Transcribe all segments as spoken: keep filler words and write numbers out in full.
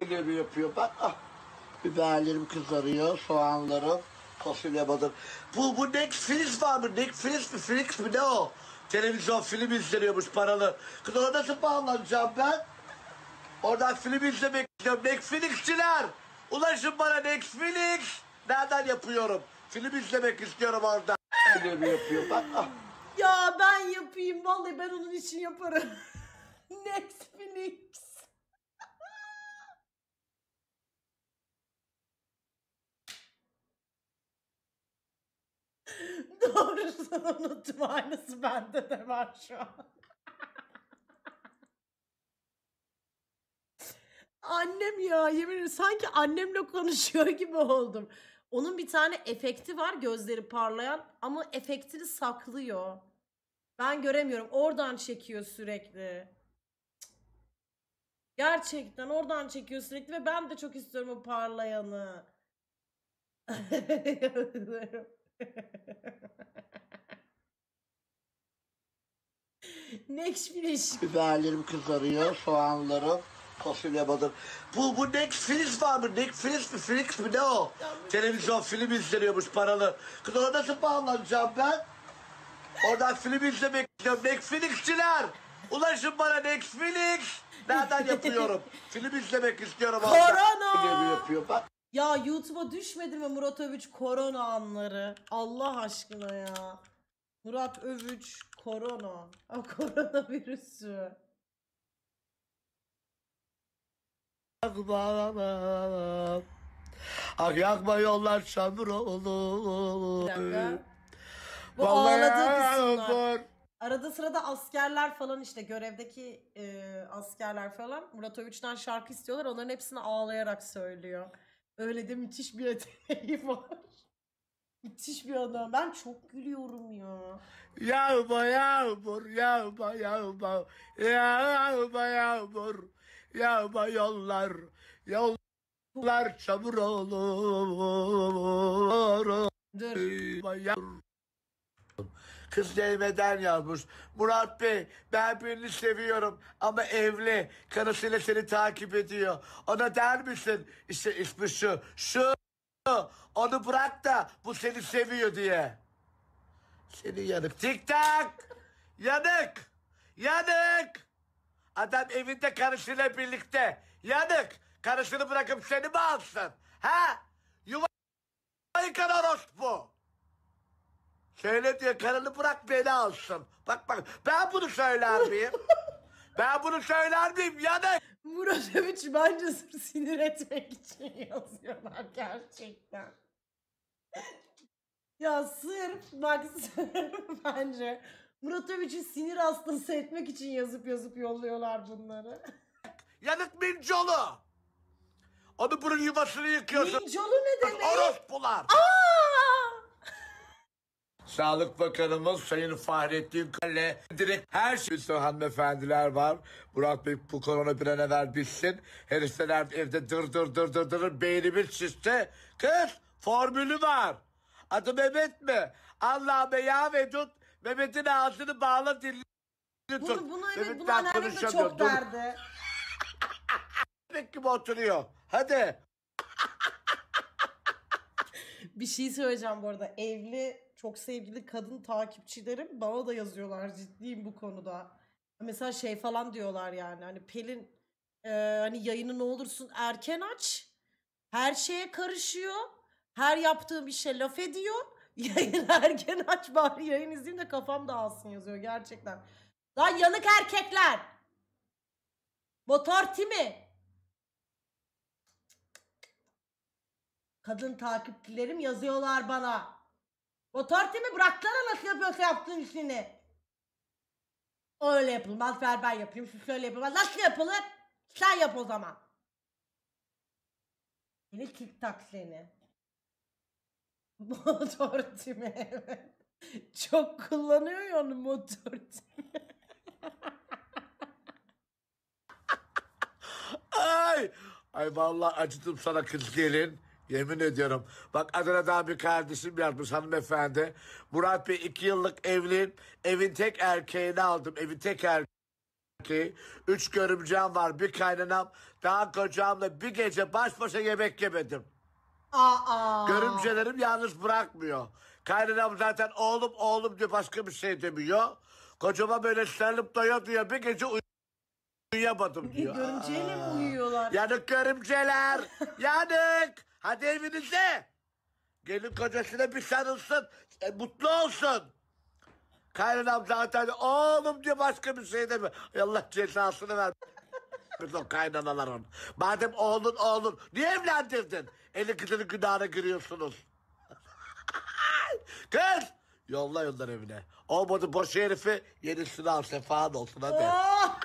mi yapıyor? Bak ah. Biberlerim kızarıyor, soğanlarım, fasulye badır. Bu, bu Netflix var mı? Netflix mi? Flix mi? Ne o? Televizyon film izleniyormuş paralı. Kız ona nasıl bağlanacağım ben? Oradan film izlemek istiyorum. Netflixçiler! Ulaşın bana Netflix! Nereden yapıyorum? Film izlemek istiyorum orada. Mi yapıyor? Bak ah. Ya ben yapayım. Vallahi ben onun için yaparım. Netflix. Doğrusunu unuttum. Aynısı bende de var şu an. Annem ya, yemin ederim sanki annemle konuşuyor gibi oldum. Onun bir tane efekti var, gözleri parlayan, ama efektini saklıyor. Ben göremiyorum. Oradan çekiyor sürekli. Gerçekten oradan çekiyor sürekli ve ben de çok istiyorum o parlayanı. Next finish. Biberlerim kızarıyor, soğanlarım, fasulye badır. Bu, bu Netflix var mı? Netflix mi? Flix mi? Ne o? Televizyon film izleniyormuş paralı. Kız ona nasıl bağlanacağım ben? Oradan film izlemek istiyorum. Netflixçiler! Ulaşın bana Netflix! Nereden yapıyorum? Film izlemek istiyorum orada. Korona! Mi yapıyor? Bak. Ya YouTube'a düşmedi mi Murat Övüç korona anları? Allah aşkına ya. Murat Övüç korona. Ha, korona virüsü. Yakma, ah yakma yollar çamur olur. Bir dakika. Bu Vallahi ağladığı kısımlar. var. Arada sırada askerler falan, işte görevdeki e, askerler falan Murat Övüç'ten şarkı istiyorlar. Onların hepsini ağlayarak söylüyor. Öyle de müthiş bir yeteneği var. Müthiş bir adam. Ben çok gülüyorum ya. Yağma yağmur, yağma yağma, yağma yağmur, yağma yollar, yollar çamur olur. Dur. Yağmur. Kız değmeden yazmış. Murat Bey, ben birini seviyorum ama evli. Karısıyla seni takip ediyor. Ona der misin? İşte ismi şu, şu. Onu bırak da bu seni seviyor diye. Seni yanık. Tik tak. Yanık. Yanık. Adam evinde karısıyla birlikte. Yanık. Karısını bırakıp seni mi alsın? Ha? Yuva yıkan orospu. Söyle diyor, karını bırak beni alsın. Bak bak, ben bunu söyler miyim? Ben bunu söyler miyim? Yanık. Murat Övüç bence sırf sinir etmek için yazıyorlar gerçekten. Ya sırf bak sırf bence Murat Övüç'ü sinir hastası etmek için yazıp yazıp yolluyorlar bunları. Yanık mincolu. Onu bunun yuvasını yıkıyorsun. Mincolu ne demek? Orospular. Aa! Sağlık Bakanımız Sayın Fahrettin Kale direkt her şey hanımefendiler var. Murat Bey, bu korona bir an evvel bitsin. Herifler evde dır dır dır dır dır beynimiz şişti. Kız formülü var. Adı Mehmet mi? Allah'ım ya ve tut. Mehmet'in ağzını bağla, dilini tut. Bunu, bunu evet, bunu Mehmet'ten anneannem de konuşamıyor. çok Dur. derdi. Mehmet gibi oturuyor. Hadi. Bir şey söyleyeceğim bu arada. Evli, çok sevgili kadın takipçilerim bana da yazıyorlar, ciddiyim bu konuda. Mesela şey falan diyorlar yani, hani Pelin e, hani yayını ne olursun erken aç. Her şeye karışıyor. Her yaptığım işe laf ediyor. Yayın erken aç, bari yayın izleyeyim de kafam dağılsın yazıyor gerçekten. Lan yanık erkekler. Motor timi. Kadın takipçilerim yazıyorlar bana. Motor timi bıraksana, nasıl yapıyorsa yaptığın işini. Öyle yapılmaz, ver ben yapayım, şu şöyle yapılmaz. Nasıl yapılır? Sen yap o zaman. Seni TikTok seni. Motor timi, evet. Çok kullanıyor ya onu motor timi. Ay. Ay vallahi acıdım sana kız gelin. Yemin ediyorum. Bak Adana'dan bir kardeşim yazmış, hanımefendi. Murat Bey iki yıllık evliyim. Evin tek erkeğini aldım. Evin tek ki üç görümcem var, bir kaynanam. Daha kocamla bir gece baş başa yemek yemedim. Aa. Görümcelerim yalnız bırakmıyor. Kaynanam zaten oğlum oğlum diye başka bir şey demiyor. Kocama böyle sarılıp doya doya bir gece uy- uyuyamadım diyor. Görümceyle mi Aa. uyuyorlar? Yanık görümceler. Yanık. Hadi evinize. Gelin kocasına bir sarılsın. E, mutlu olsun. Kaynanam zaten oğlum diye başka bir şey demiyor. Ay Allah cezasını ver. O kaynanaların. Madem oğlun oğlun niye evlendirdin? Eli kızının günahına giriyorsunuz. Kız! Yolla onları evine. Olmadı boş herifi yenisini al sefan olsun hadi. Oh!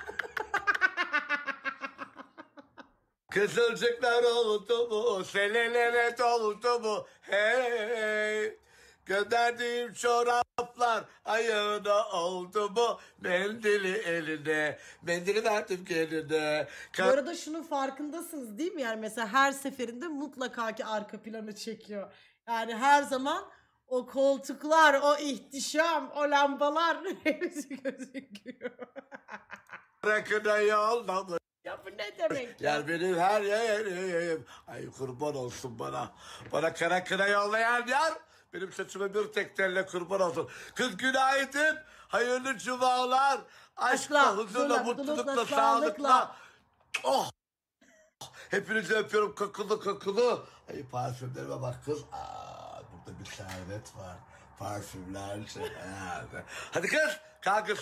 Kızılcıklar oldu mu? Selelet oldu mu? Hey! Gönderdiğim çoraplar ayağına oldu mu? Mendili eline, mendili verdim geline. Bu arada şunun farkındasınız değil mi? Yani mesela her seferinde mutlaka ki arka planı çekiyor. Yani her zaman o koltuklar, o ihtişam, o lambalar hepsi gözüküyor. Rakına yollamış. Ya bu ne demek ya? Yer benim her yerim. Ay kurban olsun bana. Bana kara kına yollayan yar. Benim saçıma bir tek telle kurban olsun. Kız günaydın. Hayırlı cumalar. Aşkla, Aşkla, huzurla, huzurla, mutlulukla, mutlulukla, sağlıkla. sağlıkla. Oh. Hepinizi öpüyorum kakılı kakılı. Ay parfümlerime bak kız. Aa, burada bir servet var. Parfümler. Şey. Hadi kız kalkın.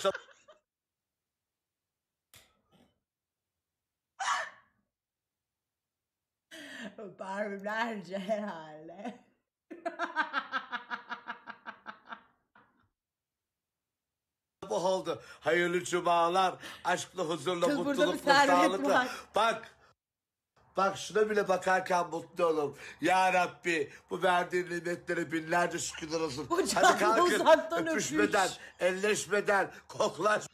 Parfümlerce herhalde. Bu oldu. Hayırlı cumalar. Aşkla, huzurla, Kız burada bir mutlulukla, servet sağlıkla. var. Bak. Bak şuna bile bakarken mutlu olun. Ya Rabbi bu verdiğin nimetlere binlerce şükürler olsun. Hocam, Hadi kalkın. uzaktan Öpüşmeden, öpüş. elleşmeden, koklaş.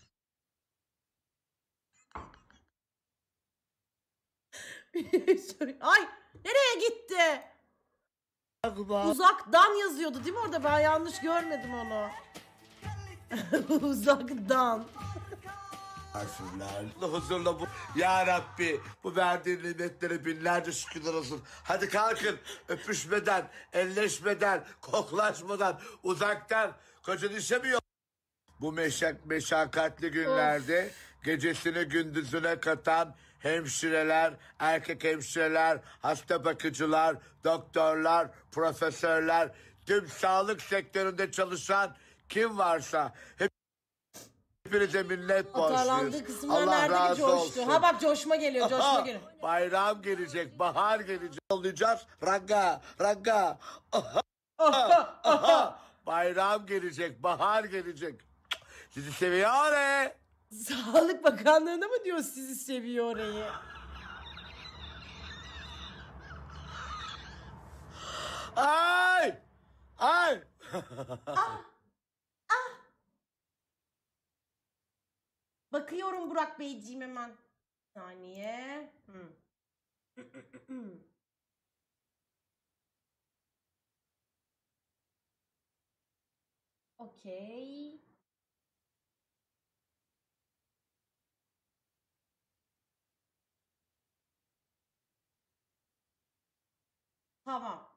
Ay nereye gitti? Uzaktan yazıyordu değil mi orada? Ben yanlış görmedim onu. Uzaktan. Parfümler. Huzurla bu. Ya Rabbi bu verdiğin nimetlere binlerce şükürler olsun. Hadi kalkın. Öpüşmeden, elleşmeden, koklaşmadan, uzaktan. Kocan işe mi yok? Bu meşak, meşakkatli günlerde gecesini gündüzüne katan hemşireler, erkek hemşireler, hasta bakıcılar, doktorlar, profesörler, tüm sağlık sektöründe çalışan kim varsa hep hepinize minnet borçluyuz. Atarlandığı kısımlar Allah nerede bir razı coştu. olsun. Ha bak coşma geliyor, coşma Aha, geliyor. bayram gelecek, bahar gelecek. Olacağız. Ranga, ranga. Aha, Aha, aha. Bayram gelecek, bahar gelecek. Sizi seviyorum. Sağlık Bakanlığı'na mı diyor sizi seviyor orayı? Ay! Ay! Bakıyorum Burak Beyciğim hemen. Bir saniye. Hı. Okey. Tamam.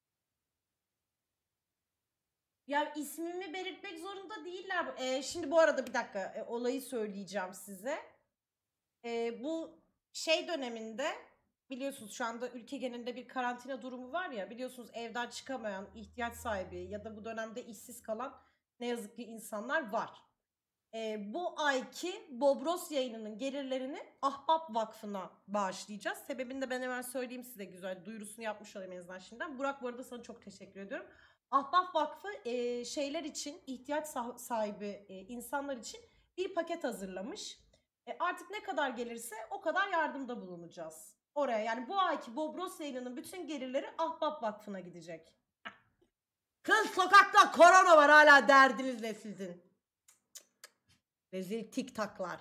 Ya ismimi belirtmek zorunda değiller. Ee, şimdi bu arada bir dakika e, olayı söyleyeceğim size. Ee, bu şey döneminde biliyorsunuz şu anda ülke genelinde bir karantina durumu var ya, biliyorsunuz evden çıkamayan, ihtiyaç sahibi ya da bu dönemde işsiz kalan ne yazık ki insanlar var. Ee, bu ayki Bobros yayınının gelirlerini Ahbap Vakfı'na bağışlayacağız. Sebebini de ben hemen söyleyeyim size, güzel duyurusunu yapmış olayım en azından şimdiden. Burak bu arada sana çok teşekkür ediyorum. Ahbap Vakfı e, şeyler için, ihtiyaç sah- sahibi e, insanlar için bir paket hazırlamış. E, artık ne kadar gelirse o kadar yardımda bulunacağız. Oraya yani bu ayki Bobros yayınının bütün gelirleri Ahbap Vakfı'na gidecek. Kız sokakta korona var, hala derdiniz ne sizin? Rezil tiktaklar.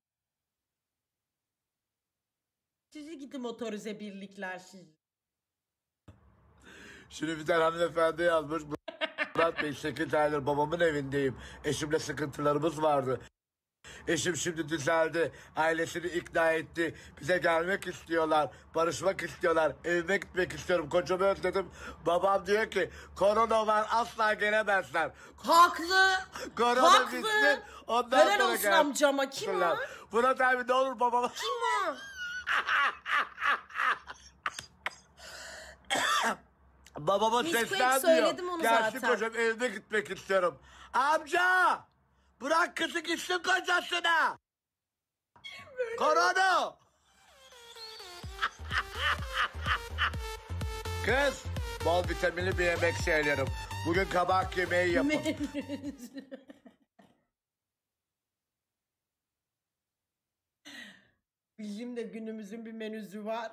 Sizi gidi motorize birlikler siz. Şimdi bir tane hanımefendi yazmış. Murat Bey sekiz aydır babamın evindeyim. Eşimle sıkıntılarımız vardı. Eşim şimdi düzeldi. Ailesini ikna etti. Bize gelmek istiyorlar. Barışmak istiyorlar. Evime gitmek istiyorum. Kocamı özledim. Babam diyor ki korona var asla gelemezler. Haklı. Korona Haklı. bitsin. Ondan Helal sonra olsun gel- amcama. Kim o? Murat abi ne olur babama. Kim o? Babama Miss seslen Quick diyor. söyledim onu Gelsin zaten. kocam evime gitmek istiyorum. Amca! Bırak kızı gitsin kocasına. Korona! Kız, bol vitaminli bir yemek söylüyorum. Bugün kabak yemeği yapın. Bizim de günümüzün bir menüsü var.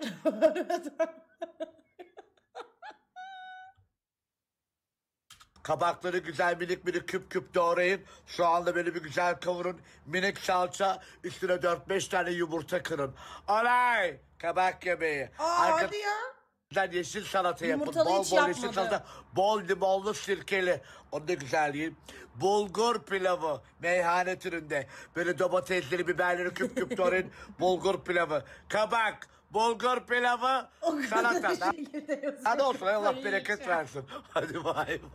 Kabakları güzel minik minik küp küp doğrayın. Soğanla böyle bir güzel kavurun. Minik salça, üstüne dört beş tane yumurta kırın. Olay! Kabak yemeği. Aa Arka- hadi ya. Güzel yeşil salata yapın. Yumurtalı Bol hiç bol yeşil yapmadı. salata. Bol limonlu sirkeli. Onu da güzel yiyin. Bulgur pilavı. Meyhane türünde. Böyle domatesleri, biberleri küp küp doğrayın. Bulgur pilavı. Kabak. Bulgur pilavı. O kadar Salata. şekilde yazıyor. Hadi olsun Allah Kafayı bereket yiyeceğim. versin. Hadi bay bay.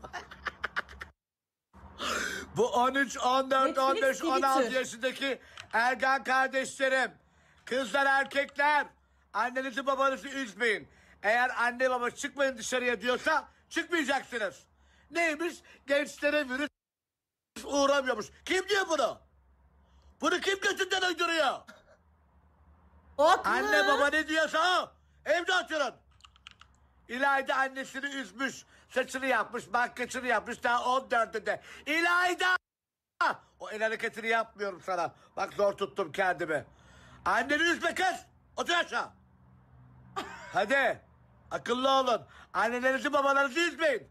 Bu on üç, on dört, Netflix, on beş, on altı Twitter. yaşındaki ergen kardeşlerim, kızlar, erkekler, annenizi babanızı üzmeyin. Eğer anne baba çıkmayın dışarıya diyorsa çıkmayacaksınız. Neymiş? Gençlere virüs uğramıyormuş. Kim diyor bunu? Bunu kim götünden uyduruyor? Haklı. Anne baba ne diyorsa o. Evde oturun. İlayda annesini üzmüş. Saçını yapmış, makyajını yapmış daha on dördünde. İlayda! O el hareketini yapmıyorum sana. Bak zor tuttum kendimi. Anneni üzme kız. Otur aşağı. Hadi. Akıllı olun. Annelerinizi babalarınızı üzmeyin.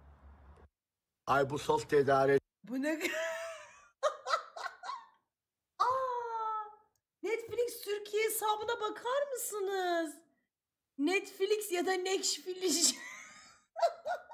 Ay bu sos tedarik. Bu ne? Aa, Netflix Türkiye hesabına bakar mısınız? Netflix ya da Netflix.